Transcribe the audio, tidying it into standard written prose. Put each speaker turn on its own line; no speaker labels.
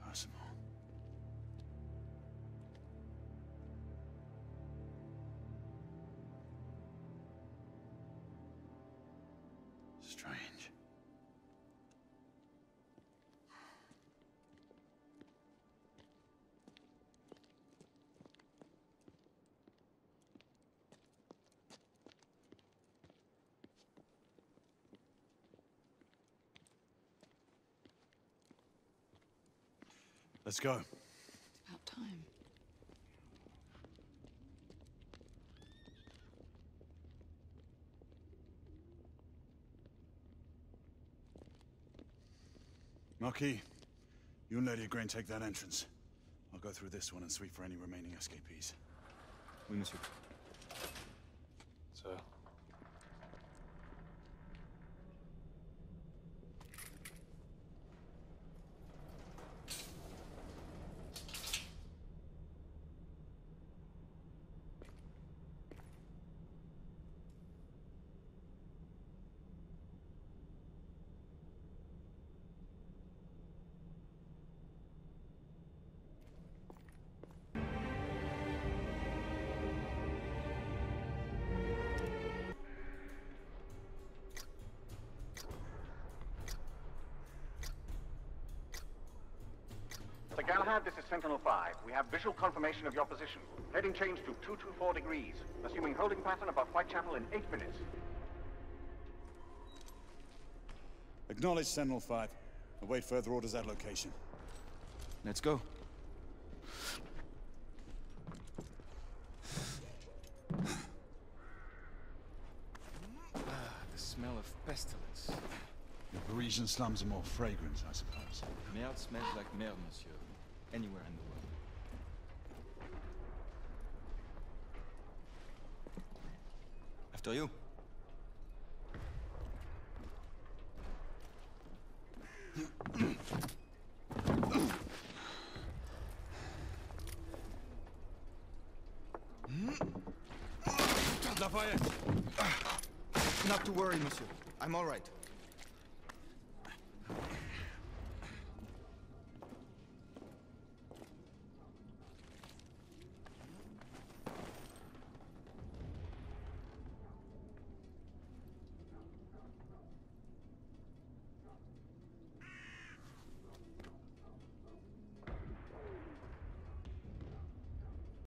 Impossible. Strange. Let's go.
It's about time.
Marquis, you and Lady Grain take that entrance. I'll go through this one and sweep for any remaining escapees.
Oui, monsieur.
Sir.
Sir Galahad, this is Sentinel-5. We have visual confirmation of your position. Heading change to 224 degrees. Assuming holding pattern above Whitechapel in 8 minutes.
Acknowledge Sentinel-5. Await further orders at location.
Let's go. The smell of pestilence.
The Parisian slums are more fragrant, I suppose.
Merde smells like merde, monsieur. Anywhere in the world. After you.
Lafayette!
Not to worry, monsieur. I'm all right.